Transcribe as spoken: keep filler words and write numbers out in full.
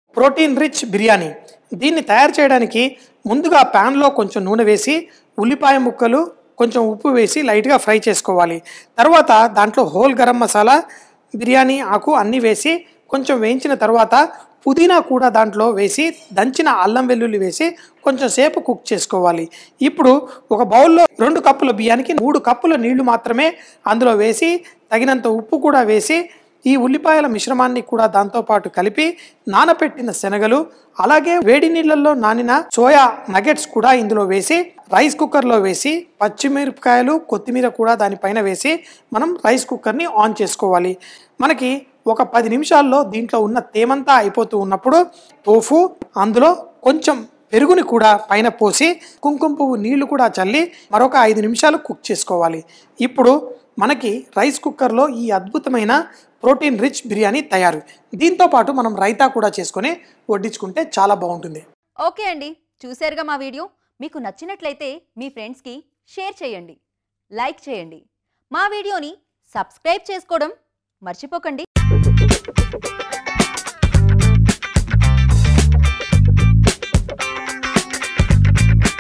Protein rich biryani. దీన్ని తయారు చేయడానికి ముందుగా ప్యాన్లో కొంచెం నూనె వేసి ఉల్లిపాయ ముక్కలు కొంచెం ఉప్పు వేసి లైట్గా ఫ్రై చేసుకోవాలి. తర్వాత దాంట్లో హోల్ గరం మసాలా, బిర్యానీ ఆకు అన్నీ వేసి కొంచెం వేయించిన తర్వాత పుదీనా కూడా దాంట్లో వేసి దంచిన అల్లం వెల్లుల్లి వేసి కొంచెం సేపు కుక్ చేసుకోవాలి. ఇప్పుడు ఒక బౌల్లో రెండు కప్పుల బియ్యానికి మూడు కప్పుల నీళ్లు మాత్రమే అందులో వేసి తగినంత ఉప్పు కూడా వేసి ఈ ఉల్లిపాయల మిశ్రమాన్ని కూడా దాంతోపాటు కలిపి నానపెట్టిన శనగలు అలాగే వేడి నీళ్ళల్లో నానిన సోయా నగెట్స్ కూడా ఇందులో వేసి రైస్ కుక్కర్లో వేసి పచ్చిమిరపకాయలు కొత్తిమీర కూడా దానిపైన వేసి మనం రైస్ కుక్కర్ని ఆన్ చేసుకోవాలి. మనకి ఒక పది నిమిషాల్లో దీంట్లో ఉన్న తేమంతా అయిపోతూ ఉన్నప్పుడు టోఫు అందులో కొంచెం పెరుగుని కూడా పైన పోసి కుంకుమ పువ్వు నీళ్లు కూడా చల్లి మరొక ఐదు నిమిషాలు కుక్ చేసుకోవాలి. ఇప్పుడు మనకి రైస్ కుక్కర్లో ఈ అద్భుతమైన ప్రోటీన్ రిచ్ బిర్యానీ తయారు. దీంతో పాటు మనం రైతా కూడా చేసుకొని వడ్డించుకుంటే చాలా బాగుంటుంది. ఓకే అండి, చూసారుగా మా వీడియో. మీకు నచ్చినట్లయితే మీ ఫ్రెండ్స్కి షేర్ చేయండి, లైక్ చేయండి, మా వీడియోని సబ్స్క్రైబ్ చేసుకోవడం మర్చిపోకండి.